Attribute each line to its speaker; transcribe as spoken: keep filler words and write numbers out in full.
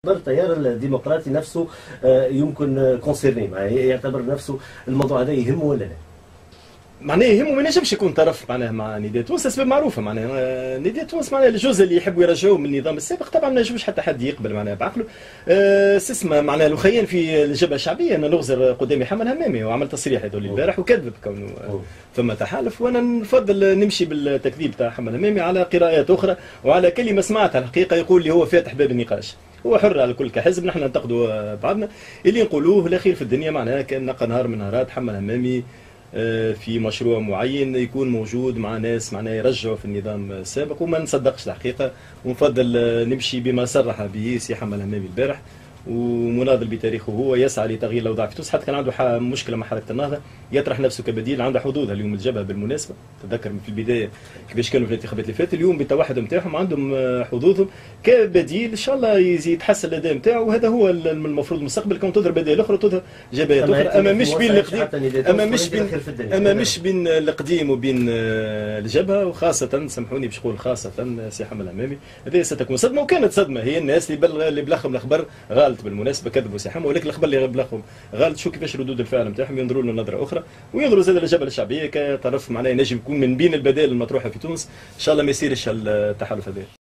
Speaker 1: التيار الديمقراطي نفسه يمكن كونسيرني، يعتبر نفسه الموضوع هذا يهمه ولا لا؟
Speaker 2: معناه يهمه ما ينجمش يكون طرف معناه مع نداء تونس، اسباب معروفه. معناه نداء تونس معناه الجزء اللي يحبوا يرجعوه من النظام السابق طبعا ما ينجمش حتى حد يقبل معناه بعقله. أه سسمه معناه الاخيين في الجبهه الشعبيه انا نغزر قدامي حمد همامي وعمل تصريح هذول البارح وكذب كونه ثم تحالف، وانا نفضل نمشي بالتكذيب تاع حمد همامي على قراءات اخرى وعلى كلمه سمعتها الحقيقه يقول لي هو فاتح باب النقاش. هو حر على الكل كحزب، نحن ننتقدوا بعضنا اللي نقولوه لا خير في الدنيا. معناها كان نلقى نهار من نهارات حمد همامي في مشروع معين يكون موجود مع ناس معناه يرجعوا في النظام السابق، وما نصدقش الحقيقه، ونفضل نمشي بما صرح به سي حمد همامي البارح ومناضل بتاريخه. هو يسعى لتغيير الاوضاع في تونس، حتى كان عنده مشكله مع حركه النهضه يطرح نفسه كبديل. عنده حظوظها اليوم الجبهه بالمناسبه، تذكر في البدايه كيفاش كانوا في الانتخابات اللي فاتت، اليوم بالتوحد نتاعهم عندهم حظوظهم كبديل ان شاء الله يتحسن الاداء نتاعه، وهذا هو المفروض المستقبل. كون تظهر بدائل اخرى تظهر جبهات اخرى، اما مش بين القديم اما مش بين اما مش بين القديم وبين الجبهه، وخاصه سامحوني باش نقول خاصه سي حمد همامي هذه ستكون صدمه، وكانت صدمه. هي الناس اللي اللي بلغهم الاخبار غالط بالمناسبه، كذبوا سي حمد، ولكن الاخبار اللي بلغهم غالط. شو كيفاش ردود الفعل نتاعهم، ينظروا له نظره اخرى وينظروا زاد للجبهه الشعبيه كطرف معناه ينجم يكون من بين البدائل المطروحه في تونس. ان شاء الله ما يصيرش التحالف هذا.